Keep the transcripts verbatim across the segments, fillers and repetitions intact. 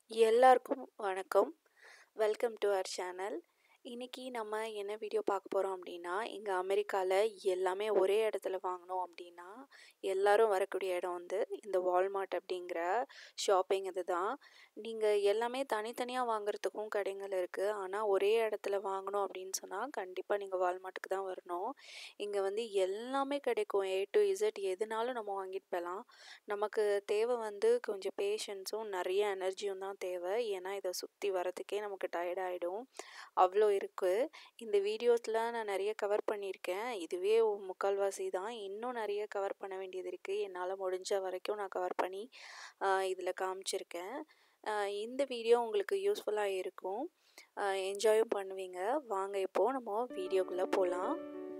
எல்லாருக்கும் வணக்கம். Welcome to our channel. இன்னைக்கு நம்ம என்ன வீடியோ பார்க்க போகிறோம் அப்படின்னா, இங்கே அமெரிக்காவில் எல்லாமே ஒரே இடத்துல வாங்கணும் அப்படின்னா எல்லாரும் வரக்கூடிய இடம் வந்து இந்த வால்மார்ட் அப்படிங்கிற ஷாப்பிங் இது தான். நீங்கள் எல்லாமே தனித்தனியாக வாங்குறதுக்கும் கடைகள் இருக்குது. ஆனால் ஒரே இடத்துல வாங்கணும் அப்படின்னு சொன்னால் கண்டிப்பாக நீங்கள் வால்மார்ட்டுக்கு தான் வரணும். இங்கே வந்து எல்லாமே கிடைக்கும். ஏ டு இசட் எதுனாலும் நம்ம வாங்கிட்டு போகலாம். நமக்கு தேவை வந்து கொஞ்சம் பேஷன்ஸும் நிறைய எனர்ஜியும் தான் தேவை. ஏன்னா இதை சுற்றி வரதுக்கே நமக்கு டயர்ட் ஆகிடும், அவ்வளோ இருக்குது. இந்த வீடியோஸில் நான் நிறைய கவர் பண்ணியிருக்கேன். இதுவே முக்கால்வாசி தான். இன்னும் நிறைய கவர் பண்ண வேண்டியது இருக்குது. என்னால் முடிஞ்ச வரைக்கும் நான் கவர் பண்ணி இதில் காமிச்சிருக்கேன். இந்த வீடியோ உங்களுக்கு யூஸ்ஃபுல்லாக இருக்கும், என்ஜாயும் பண்ணுவீங்க. வாங்க இப்போது நம்ம வீடியோக்குள்ளே போகலாம்.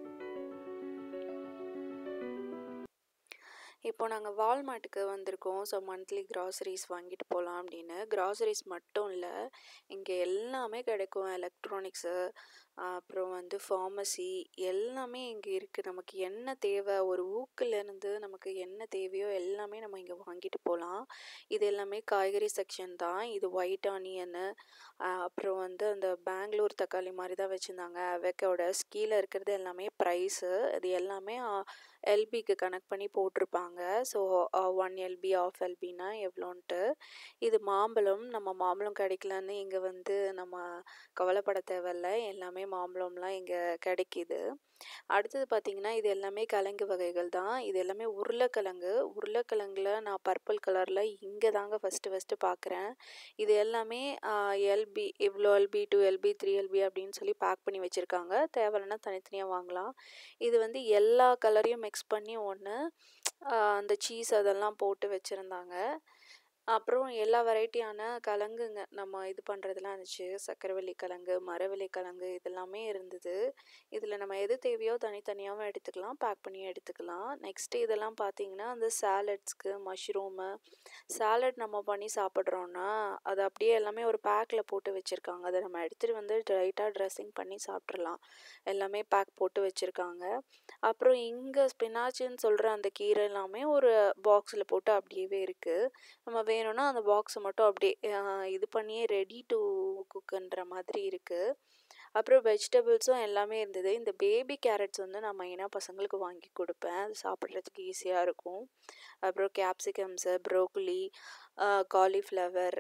இப்போ நாங்கள் வால்மார்ட்டுக்கு வந்திருக்கோம். ஸோ மந்த்லி கிராசரிஸ் வாங்கிட்டு போகலாம் அப்படின்னு. கிராசரிஸ் மட்டும் இல்லை, இங்கே எல்லாமே கிடைக்கும். எலக்ட்ரானிக்ஸு, அப்புறம் வந்து ஃபார்மசி எல்லாமே இங்கே இருக்குது. நமக்கு என்ன தேவை, ஒரு ஊக்குலேருந்து நமக்கு என்ன தேவையோ எல்லாமே நம்ம இங்கே வாங்கிட்டு போகலாம். இது எல்லாமே காய்கறி செக்ஷன் தான். இது ஒயிட் ஆனியனு, அப்புறம் வந்து அந்த பெங்களூர் தக்காளி மாதிரி தான் வச்சுருந்தாங்க. அவகோடஸ் கீழே இருக்கிறது எல்லாமே ப்ரைஸு. இது எல்லாமே எல்பிக்கு கனெக்ட் பண்ணி போட்டிருப்பாங்க. ஸோ ஒன் எல்பி ஆஃப் எல்பின்னா எவ்வளோன்ட்டு. இது மாம்பழம். நம்ம மாம்பழம் கிடைக்கலன்னு இங்கே வந்து நம்ம கவலைப்பட தேவையில்ல. எல்லாமே மாம்பழம்லாம் இங்கே கிடைக்கிது. அடுத்தது பார்த்திங்கன்னா, இது எல்லாமே கிழங்கு வகைகள் தான். இது எல்லாமே உருளைக்கிழங்கு. உருளைக்கிழங்குல நான் பர்பிள் கலரில் இங்கே தாங்க ஃபஸ்ட்டு ஃபஸ்ட்டு பார்க்குறேன். இது எல்லாமே எல்பி, இவ்வளோ LB, two LB, three LB அப்படின்னு சொல்லி பேக் பண்ணி வச்சுருக்காங்க. தேவைன்னா தனித்தனியாக வாங்கலாம். இது வந்து எல்லா கலரையும் மிக்ஸ் பண்ணி ஒன்று அந்த சீஸ் அதெல்லாம் போட்டு வச்சுருந்தாங்க. அப்புறம் எல்லா வெரைட்டியான கிழங்குங்க நம்ம இது பண்ணுறதுலாம் இருந்துச்சு. சக்கரவள்ளி கிழங்கு, மரவள்ளி கிழங்கு இதெல்லாமே இருந்தது. இதில் நம்ம எது தேவையோ தனித்தனியாகவும் எடுத்துக்கலாம், பேக் பண்ணி எடுத்துக்கலாம். நெக்ஸ்ட்டு இதெல்லாம் பார்த்திங்கன்னா அந்த சாலட்ஸ்க்கு மஷ்ரூமு சாலட் நம்ம பண்ணி சாப்பிட்றோன்னா அது அப்படியே எல்லாமே ஒரு பேக்கில் போட்டு வச்சுருக்காங்க. அதை நம்ம எடுத்துகிட்டு வந்து லைட்டாக ட்ரெஸ்ஸிங் பண்ணி சாப்பிட்றலாம். எல்லாமே பேக் போட்டு வச்சுருக்காங்க. அப்புறம் இங்கே ஸ்பினாச்சுன்னு சொல்கிற அந்த கீரை எல்லாமே ஒரு பாக்ஸில் போட்டு அப்படியே இருக்குது. நம்ம வேணும்னா அந்த பாக்ஸை மட்டும் அப்படியே இது பண்ணியே ரெடி டு குக்குன்ற மாதிரி இருக்குது. அப்புறம் வெஜிடபிள்ஸும் எல்லாமே இருந்தது. இந்த பேபி கேரட்ஸ் வந்து நான் மெயினாக பசங்களுக்கு வாங்கி கொடுப்பேன். அது சாப்பிட்றதுக்கு ஈஸியாக இருக்கும். அப்புறம் கேப்சிகம்ஸு, ப்ரோக்கலி, காலிஃப்ளவர்,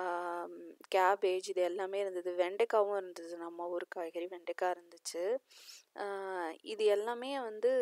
கேபேஜ் இது எல்லாமே இருந்தது. வெண்டைக்காவும் இருந்தது. நம்ம ஊர் காய்கறி வெண்டைக்காய் இருந்துச்சு. இது எல்லாமே வந்து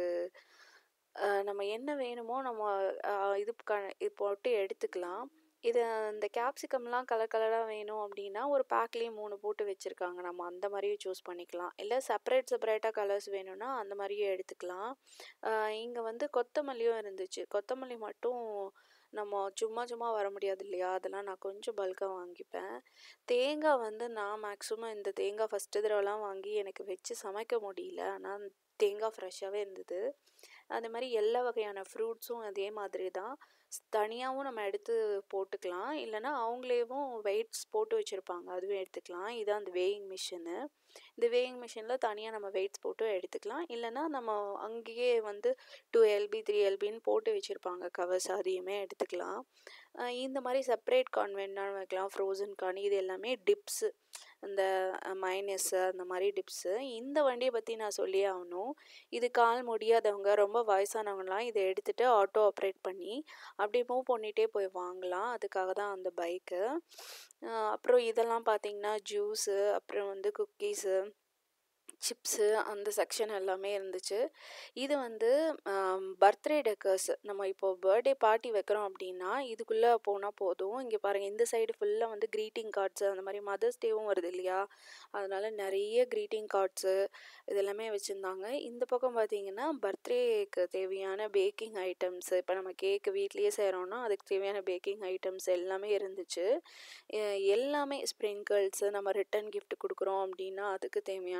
நம்ம என்ன வேணுமோ நம்ம இது க இது போட்டு எடுத்துக்கலாம். இது இந்த கேப்சிகம்லாம் கலர் கலராக வேணும் அப்படின்னா ஒரு பேக்லேயே மூணு போட்டு வச்சுருக்காங்க. நம்ம அந்த மாதிரியும் சூஸ் பண்ணிக்கலாம். இல்லை செப்பரேட் செப்பரேட்டாக கலர்ஸ் வேணும்னா அந்த மாதிரியும் எடுத்துக்கலாம். இங்கே வந்து கொத்தமல்லியும் இருந்துச்சு. கொத்தமல்லி மட்டும் நம்ம சும்மா சும்மா வர முடியாது இல்லையா, அதெல்லாம் நான் கொஞ்சம் பல்காக வாங்கிப்பேன். தேங்காய் வந்து நான் மேக்ஸிமம் இந்த தேங்காய் ஃபஸ்ட்டு தடவைலாம் வாங்கி எனக்கு வச்சு சமைக்க முடியல. ஆனால் தேங்காய் ஃப்ரெஷ்ஷாகவே இருந்தது. அது மாதிரி எல்லா வகையான ஃப்ரூட்ஸும் அதே மாதிரி தான். தனியாகவும் நம்ம எடுத்து போட்டுக்கலாம், இல்லைனா அவங்களேவும் வெயிட்ஸ் போட்டு வச்சுருப்பாங்க, அதுவும் எடுத்துக்கலாம். இதுதான் அந்த வேயிங் மிஷினு. இந்த வேயிங் மிஷினில் தனியாக நம்ம வெயிட்ஸ் போட்டு எடுத்துக்கலாம். இல்லைனா நம்ம அங்கேயே வந்து டூ எல்பி த்ரீ எல்பின்னு போட்டு வச்சுருப்பாங்க கவர்ஸ், அதையுமே எடுத்துக்கலாம். இந்த மாதிரி செப்பரேட் கார்ன் வேணுனாலும் வைக்கலாம். ஃப்ரோசன் கார்ன் இது எல்லாமே டிப்ஸு, இந்த மைனஸு அந்த மாதிரி டிப்ஸு. இந்த வண்டியை பற்றி நான் சொல்லியே ஆகணும். இது கால் முடியாதவங்க, ரொம்ப வயசானவங்கலாம் இதை எடுத்துகிட்டு ஆட்டோ ஆப்ரேட் பண்ணி அப்படி மூவ் பண்ணிகிட்டே போய் வாங்கலாம். அதுக்காக தான் அந்த பைக்கு. அப்புறம் இதெல்லாம் பார்த்திங்கன்னா ஜூஸு, அப்புறம் வந்து குக்கீஸு, சிப்ஸு அந்த செக்ஷன் எல்லாமே இருந்துச்சு. இது வந்து பர்த்டே டெக்கர்ஸ். நம்ம இப்போது பர்த்டே பார்ட்டி வைக்கிறோம் அப்படின்னா இதுக்குள்ளே போனால் போதும். இங்கே பாருங்கள், இந்த சைடு ஃபுல்லாக வந்து க்ரீட்டிங் கார்ட்ஸு, அந்த மாதிரி மதர்ஸ் டேவும் வருது இல்லையா, அதனால் நிறைய க்ரீட்டிங் கார்ட்ஸு இதெல்லாமே வச்சுருந்தாங்க. இந்த பக்கம் பார்த்திங்கன்னா பர்த்டேக்கு தேவையான பேக்கிங் ஐட்டம்ஸு, இப்போ நம்ம கேக்கு வீட்லேயே செய்கிறோன்னா அதுக்கு தேவையான பேக்கிங் ஐட்டம்ஸ் எல்லாமே இருந்துச்சு. எல்லாமே ஸ்ப்ரிங்கிள்ஸு, நம்ம ரிட்டன் கிஃப்ட் கொடுக்குறோம் அப்படின்னா அதுக்கு தேவையான மாதிரி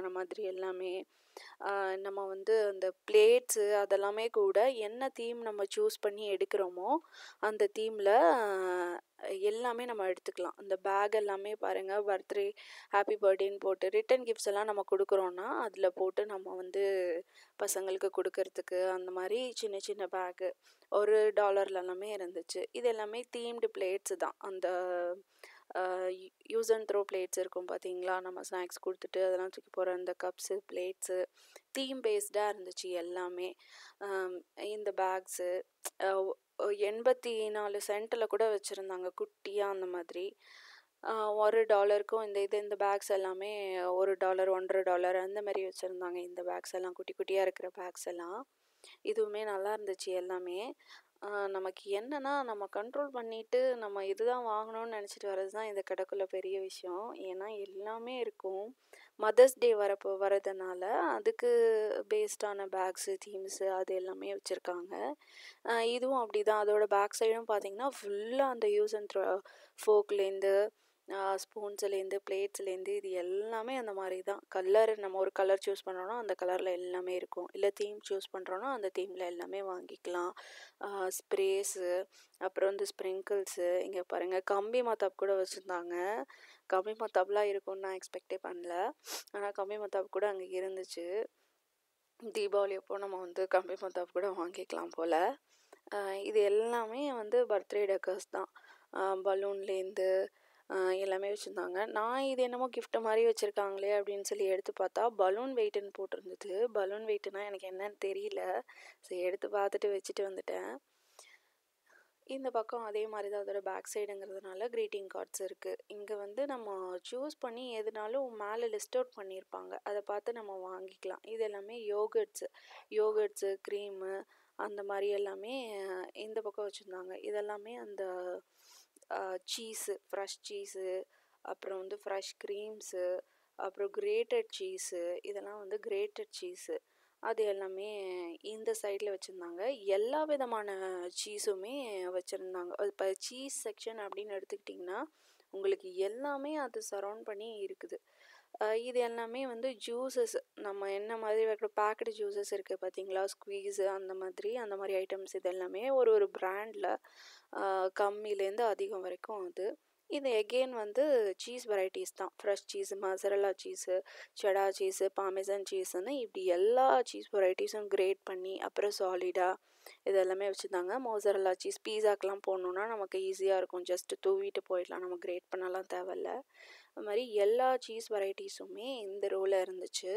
எல்லாமே. ஆ நம்ம வந்து அந்த பிளேட்ஸு அதெல்லாமே கூட என்ன தீம் நம்ம சூஸ் பண்ணி எடுக்கிறோமோ, அந்த தீமில் எல்லாமே நம்ம எடுத்துக்கலாம். அந்த பேக் எல்லாமே பாருங்கள், பர்த்டே ஹாப்பி பர்த்டேன்னு போட்டு ரிட்டன் கிஃப்ட்ஸ் எல்லாம் நம்ம கொடுக்குறோன்னா அதில் போட்டு நம்ம வந்து பசங்களுக்கு கொடுக்கறதுக்கு அந்த மாதிரி சின்ன சின்ன பேக்கு ஒரு டாலர்ல எல்லாமே இருந்துச்சு. இது எல்லாமே தீம்டு பிளேட்ஸு தான். அந்த யூஸ் அண்ட் த்ரோ பிளேட்ஸ் இருக்கும் பார்த்தீங்களா, நம்ம ஸ்நாக்ஸ் கொடுத்துட்டு அதெல்லாம் தூக்கி போகிற அந்த கப்ஸு பிளேட்ஸு தீம் பேஸ்டாக இருந்துச்சு எல்லாமே. இந்த பேக்ஸு எண்பத்தி நாலு சென்ட்டில் கூட வச்சுருந்தாங்க குட்டியாக அந்த மாதிரி. ஒரு டாலருக்கும் இந்த இது இந்த பேக்ஸ் எல்லாமே ஒரு டாலர் ஒன்றரை டாலர் அந்த மாதிரி வச்சுருந்தாங்க. இந்த பேக்ஸ் எல்லாம் குட்டி குட்டியாக இருக்கிற பேக்ஸ் எல்லாம் இதுவுமே நல்லா இருந்துச்சு எல்லாமே. நமக்கு என்னன்னா நம்ம கண்ட்ரோல் பண்ணிட்டு நம்ம இதுதான் வாங்கணும்னு நினச்சிட்டு வர்றது தான் இந்த கடைக்குள்ள பெரிய விஷயம். ஏன்னா எல்லாமே இருக்கும். மதர்ஸ் டே வரப்போ வரதுனால அதுக்கு பேஸ்டான பேக்ஸு தீம்ஸு அது எல்லாமே வச்சுருக்காங்க. இதுவும் அப்படி தான். அதோட பேக் சைடும் பார்த்தீங்கன்னா ஃபுல்லாக அந்த யூஸ் அண்ட் த்ரோ ஃபோக்லேருந்து ஸ்பூன்ஸ்லேருந்து பிளேட்ஸ்லேருந்து இது எல்லாமே அந்த மாதிரி தான். கலர் நம்ம ஒரு கலர் சூஸ் பண்ணுறோன்னா அந்த கலரில் எல்லாமே இருக்கும். இல்லை தீம் சூஸ் பண்ணுறோன்னா அந்த தீமில் எல்லாமே வாங்கிக்கலாம். ஸ்ப்ரேஸு அப்புறம் வந்து ஸ்ப்ரிங்கிள்ஸு இங்கே பாருங்கள் கம்பி மத்தாப் கூட வச்சுருந்தாங்க. கம்பி மத்தாப்லாம் இருக்கும்னு நான் எக்ஸ்பெக்டே பண்ணல. ஆனால் கம்பி மத்தாப் கூட அங்கே இருந்துச்சு. தீபாவளி அப்போ நம்ம வந்து கம்பி மத்தாப் கூட வாங்கிக்கலாம் போல். இது எல்லாமே வந்து பர்த்டே டெக்கர்ஸ் தான். பலூன்லேருந்து எல்லாமே வச்சுருந்தாங்க. நான் இது என்னமோ கிஃப்ட் மாதிரி வச்சுருக்காங்களே அப்படின்னு சொல்லி எடுத்து பார்த்தா பலூன் வெயிட்டுன்னு போட்டிருந்தது. பலூன் வெயிட்டுனா எனக்கு என்னன்னு தெரியல. சரி எடுத்து பார்த்துட்டு வச்சுட்டு வந்துட்டேன். இந்த பக்கம் அதே மாதிரி தான் அதோட பேக் சைடுங்கிறதுனால க்ரீட்டிங் கார்ட்ஸ் இருக்குது. இங்கே வந்து நம்ம சூஸ் பண்ணி எதுனாலும் மேலே லிஸ்ட் அவுட் பண்ணியிருப்பாங்க. அதை பார்த்து நம்ம வாங்கிக்கலாம். இது எல்லாமே யோகர்ட்ஸு யோகர்ட்ஸு க்ரீமு அந்த மாதிரி எல்லாமே இந்த பக்கம் வச்சுருந்தாங்க. இதெல்லாமே அந்த சீஸு ஃப்ரெஷ் சீஸு அப்புறம் வந்து ஃப்ரெஷ் க்ரீம்ஸு அப்புறம் கிரேட்டட் சீஸு இதெல்லாம் வந்து கிரேட்டட் சீஸு அது எல்லாமே இந்த சைடில் வச்சுருந்தாங்க. எல்லா விதமான சீஸுமே வச்சுருந்தாங்க. இப்போ சீஸ் செக்ஷன் அப்படின்னு எடுத்துக்கிட்டிங்கன்னா உங்களுக்கு எல்லாமே அது சரௌண்ட் பண்ணி இருக்குது. இது எல்லாமே வந்து ஜூஸஸ் நம்ம என்ன மாதிரி வைக்கிற பேக்கெட் ஜூஸஸ் இருக்குது பார்த்தீங்களா, ஸ்குவீஸு அந்த மாதிரி அந்த மாதிரி ஐட்டம்ஸ் இது எல்லாமே ஒரு ஒரு பிராண்டில் கம்மியிலேருந்து அதிகம் வரைக்கும் அது. இது எகெயின் வந்து சீஸ் வெரைட்டிஸ் தான். Fresh cheese mozzarella cheese cheddar cheese parmesan சீஸுன்னு இப்படி எல்லா சீஸ் வெரைட்டிஸும் கிரேட் பண்ணி அப்புறம் சாலிடாக இது எல்லாமே வச்சுருந்தாங்க. மோசரல்லா சீஸ் பீஸாக்கெலாம் போடணுன்னா நமக்கு ஈஸியாக இருக்கும். ஜஸ்ட்டு தூவிட்டு போயிடலாம், நம்ம கிரேட் பண்ணலாம் தேவையில்ல. அது மாதிரி எல்லா சீஸ் வெரைட்டிஸுமே இந்த ரோவில் இருந்துச்சு.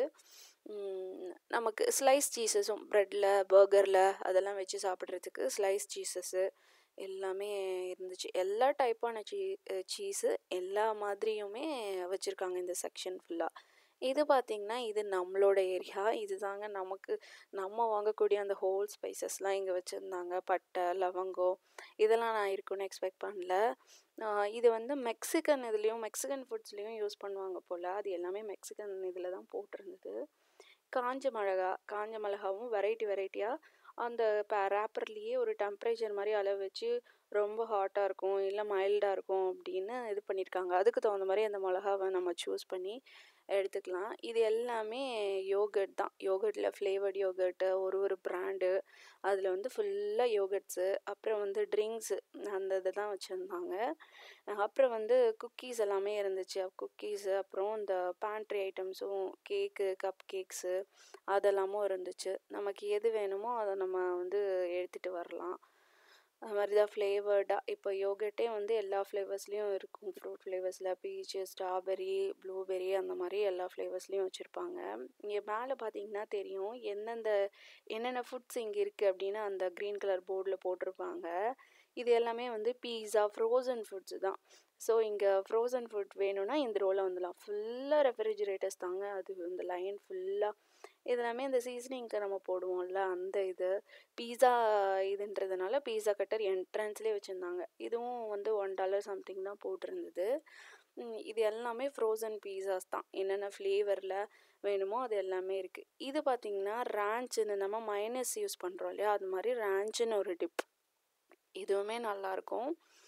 நமக்கு ஸ்லைஸ் சீஸஸும் ப்ரெட்டில் பர்கரில் அதெல்லாம் வச்சு சாப்பிட்றதுக்கு ஸ்லைஸ் சீஸஸ்ஸு எல்லாமே இருந்துச்சு. எல்லா டைப்பான சீ சீஸு எல்லா மாதிரியுமே வச்சுருக்காங்க இந்த செக்ஷன் ஃபுல்லாக. இது பார்த்திங்கன்னா இது நம்மளோட ஏரியா. இது தாங்க நமக்கு நம்ம வாங்கக்கூடிய அந்த ஹோல் ஸ்பைசஸ்லாம் இங்கே வச்சுருந்தாங்க. பட்டை லவங்கம் இதெல்லாம் நான் இருக்குன்னு எக்ஸ்பெக்ட் பண்ணல. இது வந்து மெக்சிகன் இதுலேயும் மெக்சிகன் ஃபுட்ஸ்லேயும் யூஸ் பண்ணுவாங்க போல். அது எல்லாமே மெக்சிகன் இதில் தான் போட்டிருந்தது. காஞ்ச மிளகா காஞ்ச மிளகாவும் வெரைட்டி வெரைட்டியாக அந்த இப்போ ரேப்பர்லேயே ஒரு டெம்பரேச்சர் மாதிரி அளவு வச்சு ரொம்ப ஹாட்டாக இருக்கும் இல்லை மைல்டாக இருக்கும் அப்படின்னு இது பண்ணியிருக்காங்க. அதுக்கு தகுந்த மாதிரி அந்த மிளகாவை நம்ம சூஸ் பண்ணி எடுத்துக்கலாம். இது எல்லாமே யோகர்ட் தான். யோகர்ட்டில் ஃப்ளேவர்ட் யோகர்ட்டு ஒரு ஒரு பிராண்டு அதில் வந்து ஃபுல்லாக யோகர்ட்ஸு அப்புறம் வந்து ட்ரிங்க்ஸு அந்த இதை தான் வச்சுருந்தாங்க. அப்புறம் வந்து குக்கீஸ் எல்லாமே இருந்துச்சு. குக்கீஸு அப்புறம் இந்த பேண்ட்ரி ஐட்டம்ஸும் கேக்கு கப் கேக்ஸு அதெல்லாமும் இருந்துச்சு. நமக்கு எது வேணுமோ அதை நம்ம வந்து எடுத்துகிட்டு வரலாம். அது மாதிரி தான் ஃப்ளேவர்டாக இப்போ யோகர்ட்டே வந்து எல்லா ஃப்ளேவர்ஸ்லேயும் இருக்கும். ஃப்ரூட் ஃப்ளேவர்ஸில் பீச்சு ஸ்ட்ராபெரி ப்ளூபெரி அந்த மாதிரி எல்லா ஃப்ளேவர்ஸ்லேயும் வச்சுருப்பாங்க. இங்கே மேலே பார்த்தீங்கன்னா தெரியும் எந்தெந்த என்னென்ன ஃபுட்ஸ் இங்கே இருக்குது அப்படின்னு அந்த க்ரீன் கலர் போர்டில் போட்டிருப்பாங்க. இது எல்லாமே வந்து பீஸா ஃப்ரோசன் ஃபுட்ஸு தான். ஸோ இங்கே ஃப்ரோசன் ஃபுட் வேணும்னா இந்த ரோவில் வந்துடலாம். ஃபுல்லாக ரெஃப்ரிஜிரேட்டர்ஸ் தாங்க. அது இந்த லைன் ஃபுல்லாக இதெல்லாமே இந்த சீசனிங்க்கு நம்ம போடுவோம்ல அந்த இது பீஸா இதுன்றதுனால பீஸா கட்டர் என்ட்ரன்ஸ்லேயே வச்சுருந்தாங்க. இதுவும் வந்து ஒன் டாலர் சம்திங் தான் போட்டிருந்தது. இது எல்லாமே ஃப்ரோசன் பீஸாஸ் தான். என்னென்ன ஃப்ளேவரில் வேணுமோ அது எல்லாமே இருக்குது. இது பார்த்திங்கன்னா ரேன்ச்சுன்னு நம்ம மைனஸ் யூஸ் பண்ணுறோம் இல்லையா, அது மாதிரி ரேன்ச்சுன்னு ஒரு டிப். இதுவுமே நல்லாயிருக்கும்.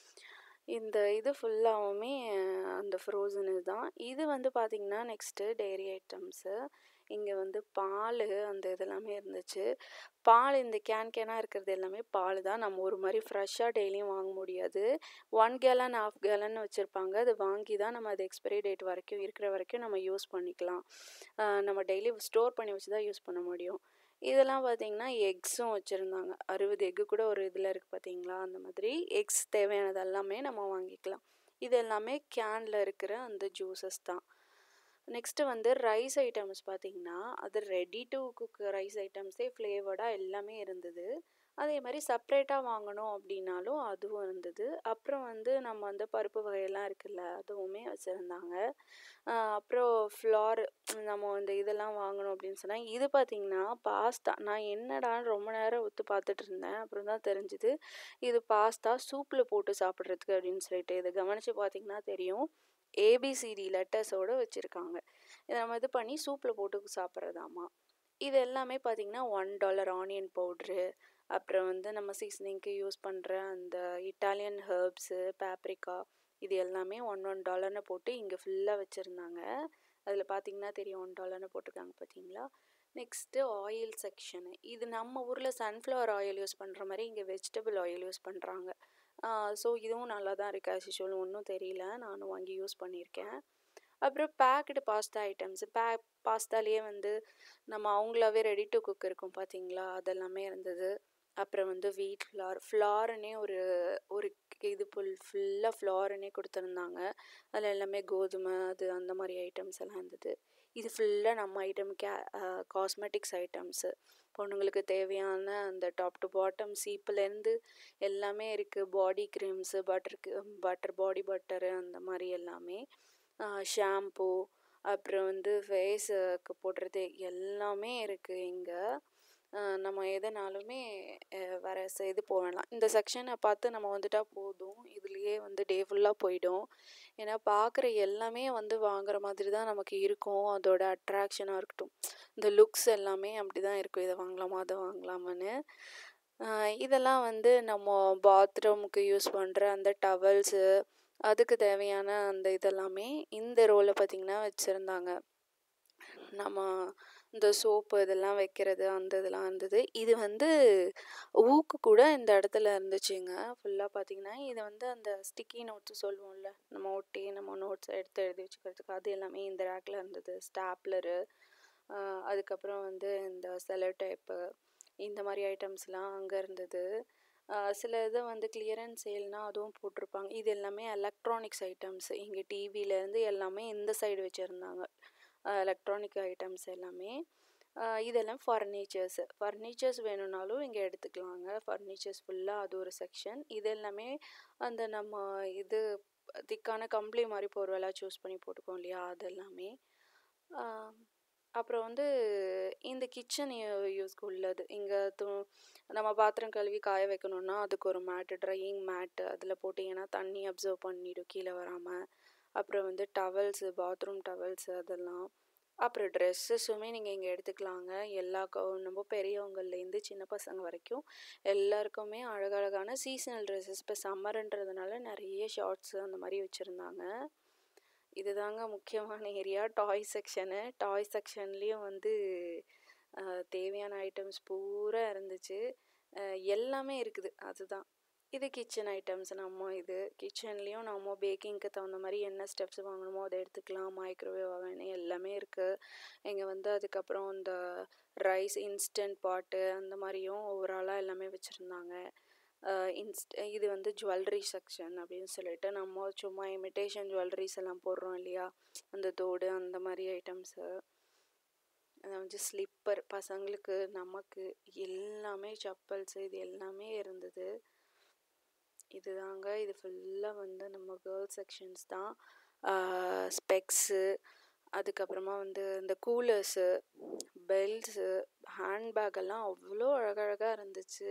இந்த இது ஃபுல்லாகவுமே அந்த ஃப்ரோசன் இதுதான். இது வந்து பார்த்திங்கன்னா நெக்ஸ்ட்டு டெய்ரி ஐட்டம்ஸு. இங்கே வந்து பால் அந்த இதெல்லாமே இருந்துச்சு. பால் இந்த கேன் கேனாக இருக்கிறது எல்லாமே பால் தான். நம்ம ஒரு மாதிரி ஃப்ரெஷ்ஷாக டெய்லியும் வாங்க முடியாது. ஒன் கேலன் ஹாஃப் கேலன் வச்சுருப்பாங்க. அது வாங்கி தான் நம்ம அது எக்ஸ்பைரி டேட் வரைக்கும் இருக்கிற வரைக்கும் நம்ம யூஸ் பண்ணிக்கலாம். நம்ம டெய்லி ஸ்டோர் பண்ணி வச்சு தான் யூஸ் பண்ண முடியும். இதெல்லாம் பார்த்திங்கன்னா எக்ஸும் வச்சுருந்தாங்க. அறுபது எக்கு கூட ஒரு இதில் இருக்குது பார்த்தீங்களா, அந்த மாதிரி எக்ஸ் தேவையானது எல்லாமே நம்ம வாங்கிக்கலாம். இது எல்லாமே கேனில் இருக்கிற அந்த ஜூஸஸ் தான். நெக்ஸ்ட்டு வந்து ரைஸ் ஐட்டம்ஸ் பார்த்திங்கன்னா அது ரெடி டு குக் ரைஸ் ஐட்டம்ஸே ஃப்ளேவர்டாக எல்லாமே இருந்தது. அதே மாதிரி செப்ரேட்டாக வாங்கணும் அப்படின்னாலும் அதுவும் இருந்தது. அப்புறம் வந்து நம்ம வந்து பருப்பு வகையெல்லாம் இருக்குல்ல, அதுவுமே வச்சுருந்தாங்க. அப்புறம் ஃப்ளார் நம்ம இந்த இதெல்லாம் வாங்கணும் அப்படின்னு சொன்னால் இது பார்த்திங்கன்னா பாஸ்தா. நான் என்னடான்னு ரொம்ப நேரம் ஒத்து பார்த்துட்டு இருந்தேன். அப்புறம் தான் தெரிஞ்சுது இது பாஸ்தா சூப்பில் போட்டு சாப்பிட்றதுக்கு அப்படின்னு சொல்லிட்டு. இதை கவனித்து பார்த்திங்கன்னா தெரியும், ஏபிசிடி லெட்டர்ஸோடு வச்சுருக்காங்க. இதை நம்ம இது பண்ணி சூப்பில் போட்டு சாப்பிட்றதாமா. இது எல்லாமே பார்த்திங்கன்னா ஒன் டாலர் ஆனியன் பவுட்ரு, அப்புறம் வந்து நம்ம சீசனிங்க்கு யூஸ் பண்ணுற அந்த இட்டாலியன் ஹெர்ப்ஸு, பேப்ரிக்கா, இது எல்லாமே ஒன் ஒன் டாலர்னு போட்டு இங்கே ஃபுல்லாக வச்சுருந்தாங்க. அதில் பார்த்திங்கன்னா தெரியும் ஒன் டாலர்னு போட்டிருக்காங்க பார்த்தீங்களா. Next oil section. இது நம்ம ஊரில் சன்ஃப்ளவர் ஆயில் யூஸ் பண்ணுற மாதிரி இங்கே வெஜிடபிள் ஆயில் யூஸ் பண்ணுறாங்க. ஸோ இதுவும் நல்லா தான் இருக்குது. ஆஸ் யூஷுவல் ஒன்றும் தெரியல, நானும் வாங்கி யூஸ் பண்ணியிருக்கேன். அப்புறம் பேக்கடு பாஸ்தா ஐட்டம்ஸ், பே பாஸ்தாலேயே வந்து நம்ம அவங்களாவே ரெடி டு குக் இருக்கும் பார்த்தீங்களா, அதெல்லாமே இருந்தது. அப்புறம் வந்து வீட் ஃப்ளார் ஃப்ளாருன்னே ஒரு ஒரு இது புல் ஃபுல்லாக ஃப்ளாருன்னே கொடுத்துருந்தாங்க. அதில் எல்லாமே கோதுமை அது அந்த மாதிரி ஐட்டம்ஸ் எல்லாம் இருந்தது. இது ஃபுல்லாக நம்ம ஐட்டம் கே காஸ்மெட்டிக்ஸ் ஐட்டம்ஸு, பொண்ணுங்களுக்கு தேவையான அந்த டாப் டு பாட்டம் சீப்புலேருந்து எல்லாமே இருக்குது. பாடி க்ரீம்ஸு, பட்டருக்கு பட்டர் பாடி பட்டரு அந்த மாதிரி எல்லாமே, ஷாம்பூ, அப்புறம் வந்து ஃபேஸுக்கு போடுறது எல்லாமே இருக்குது இங்கே. நம்ம எதனாலுமே வேறு இது போகலாம். இந்த செக்ஷனை பார்த்து நம்ம வந்துட்டால் போதும், இதுலேயே வந்து டே ஃபுல்லாக போயிடும். ஏன்னா பார்க்குற எல்லாமே வந்து வாங்குற மாதிரி தான் நமக்கு இருக்கும். அதோட அட்ராக்ஷனாக இருக்கட்டும், இந்த லுக்ஸ் எல்லாமே அப்படி தான் இருக்கும். இதை வாங்கலாமா அதை வாங்கலாமான்னு. இதெல்லாம் வந்து நம்ம பாத்ரூமுக்கு யூஸ் பண்ணுற அந்த டவல்ஸு, அதுக்கு தேவையான அந்த இதெல்லாமே இந்த ரோலில் பார்த்திங்கன்னா வச்சுருந்தாங்க. நம்ம இந்த சோப்பு இதெல்லாம் வைக்கிறது அந்த இதெல்லாம் இருந்தது. இது வந்து ஊக்கு கூட இந்த இடத்துல இருந்துச்சுங்க ஃபுல்லாக பார்த்திங்கன்னா. இது வந்து அந்த ஸ்டிக்கி நோட்ஸு சொல்லுவோம்ல, நம்ம ஒட்டி நம்ம நோட்ஸை எடுத்து எழுதி வச்சுக்கிறதுக்கு, அது எல்லாமே இந்த ரேக்கில் இருந்தது. ஸ்டாப்லரு, அதுக்கப்புறம் வந்து இந்த செலோ டேப்பு, இந்த மாதிரி ஐட்டம்ஸ்லாம் அங்கே இருந்தது. சில இதை வந்து கிளியரன்ஸ் சேல்னால் அதுவும் போட்டிருப்பாங்க. இது எல்லாமே எலக்ட்ரானிக்ஸ் ஐட்டம்ஸ். இங்கே டிவிலேருந்து எல்லாமே இந்த சைடு வச்சுருந்தாங்க, எலக்ட்ரானிக் ஐட்டம்ஸ் எல்லாமே. இதெல்லாம் ஃபர்னிச்சர்ஸு. ஃபர்னிச்சர்ஸ் வேணும்னாலும் இங்கே எடுத்துக்கலாங்க. ஃபர்னிச்சர்ஸ் ஃபுல்லாக அது ஒரு செக்ஷன். இது எல்லாமே அந்த நம்ம இது திக்கான கம்பளி மாதிரி போர்வெல்லாம் சூஸ் பண்ணி போட்டுக்கோம் இல்லையா, அது எல்லாமே. அப்புறம் வந்து இந்த கிச்சன் யூஸ்க்கு உள்ளது. இங்கே து நம்ம பாத்திரம் கழுவி காய வைக்கணுன்னா அதுக்கு ஒரு மேட்டு, ட்ரையிங் மேட்டு, அதில் போட்டிங்கன்னா தண்ணி அப்சர்வ் பண்ணிவிடும் கீழே வராமல். அப்புறம் வந்து டவல்ஸு, பாத்ரூம் டவல்ஸு அதெல்லாம். அப்புறம் ட்ரெஸ்ஸஸுமே நீங்கள் இங்கே எடுத்துக்கலாங்க. எல்லா நம்ம பெரியவங்கள்லேருந்து சின்ன பசங்க வரைக்கும் எல்லாருக்குமே அழகழகான சீசனல் ட்ரெஸ்ஸஸ். இப்போ சம்மருன்றதுனால நிறைய ஷார்ட்ஸு அந்த மாதிரி வச்சுருந்தாங்க. இதுதாங்க முக்கியமான ஏரியா, டாய் செக்ஷனு. டாய் செக்ஷன்லேயும் வந்து தேவையான ஐட்டம்ஸ் பூரா இருந்துச்சு. எல்லாமே இருக்குது, அதுதான். இது கிச்சன் ஐட்டம்ஸ். நம்ம இது கிச்சன்லேயும் நம்ம பேக்கிங்க்கு தகுந்த மாதிரி என்ன ஸ்டெப்ஸ் வாங்கணுமோ அதை எடுத்துக்கலாம். மைக்ரோவேவ் அவன் எல்லாமே இருக்குது இங்கே வந்து. அதுக்கப்புறம் இந்த ரைஸ் இன்ஸ்டன்ட் பாட்டு அந்த மாதிரியும் ஓவராலாக எல்லாமே வச்சுருந்தாங்க. இன்ஸ்ட் இது வந்து ஜுவல்லரி செக்ஷன் அப்படின்னு சொல்லிட்டு, நம்ம சும்மா இமிட்டேஷன் ஜுவல்லரிஸ் எல்லாம் போடுறோம் இல்லையா, அந்த தோடு அந்த மாதிரி ஐட்டம்ஸு. அதை வந்து ஸ்லிப்பர் பசங்களுக்கு, நமக்கு எல்லாமே செப்பல்ஸு, இது எல்லாமே இருந்தது. இதுதாங்க, இது ஃபுல்லாக வந்து நம்ம கேர்ள்ஸ் செக்ஷன்ஸ் தான். ஸ்பெக்ஸு, அதுக்கப்புறமா வந்து இந்த கூலர்ஸு, பெல்ட்ஸு, ஹேண்ட்பேக் எல்லாம் அவ்வளோ அழகழகாக இருந்துச்சு.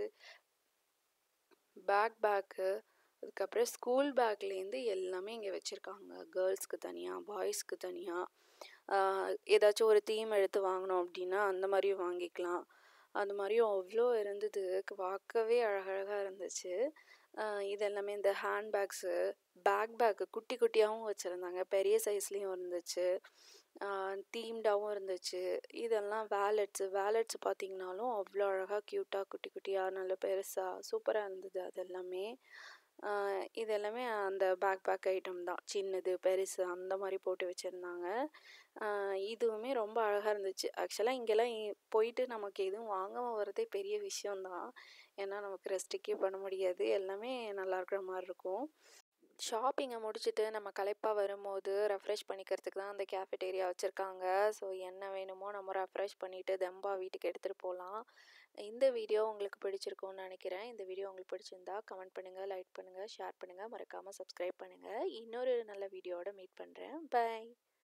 பேக் பேக்கு, அதுக்கப்புறம் ஸ்கூல் பேக்லேருந்து எல்லாமே இங்கே வச்சுருக்காங்க. கேர்ள்ஸ்க்கு தனியாக, பாய்ஸ்க்கு தனியாக. ஏதாச்சும் ஒரு தீம் எடுத்து வாங்கினோம் அப்படின்னா அந்த மாதிரியும் வாங்கிக்கலாம். அந்த மாதிரியும் அவ்வளோ இருந்தது, பார்க்கவே அழகழகாக இருந்துச்சு. இதெல்லாமே இந்த ஹேண்ட்பேக்ஸு, பேக் பேக்கு குட்டி குட்டியாகவும் வச்சுருந்தாங்க, பெரிய சைஸ்லேயும் இருந்துச்சு. தீம்டாகவும் இருந்துச்சு. இதெல்லாம் வேலட்ஸு வேலட்ஸ் பார்த்தீங்கனாலும் அவ்வளோ அழகாக க்யூட்டாக குட்டி குட்டியாக நல்ல பெருசாக சூப்பராக இருந்தது அது எல்லாமே. இது எல்லாமே அந்த பேக் பேக் ஐட்டம் தான், சின்னது பெருசு அந்த மாதிரி போட்டு வச்சுருந்தாங்க. இதுவுமே ரொம்ப அழகாக இருந்துச்சு. ஆக்சுவலாக இங்கெல்லாம் போயிட்டு நமக்கு எதுவும் வாங்காமல் வரதே பெரிய விஷயந்தான். ஏன்னா நமக்கு ரெஸ்ட்ரிக்டே பண்ண முடியாது, எல்லாமே நல்லா இருக்கிற மாதிரி இருக்கும். ஷாப்பிங்கை முடிச்சுட்டு நம்ம களைப்பாக வரும்போது ரெஃப்ரெஷ் பண்ணிக்கிறதுக்கு தான் அந்த கேஃபெட்டேரியா வச்சுருக்காங்க. ஸோ என்ன வேணுமோ நம்ம ரெஃப்ரெஷ் பண்ணிவிட்டு தெம்பா வீட்டுக்கு எடுத்துகிட்டு போகலாம். இந்த வீடியோ உங்களுக்கு பிடிச்சிருக்கும்னு நினைக்கிறேன். இந்த வீடியோ உங்களுக்கு பிடிச்சிருந்தா கமெண்ட் பண்ணுங்கள், லைக் பண்ணுங்கள், ஷேர் பண்ணுங்கள், மறக்காமல் சப்ஸ்கிரைப் பண்ணுங்கள். இன்னொரு நல்ல வீடியோவோட மீட் பண்ணுறேன். பை.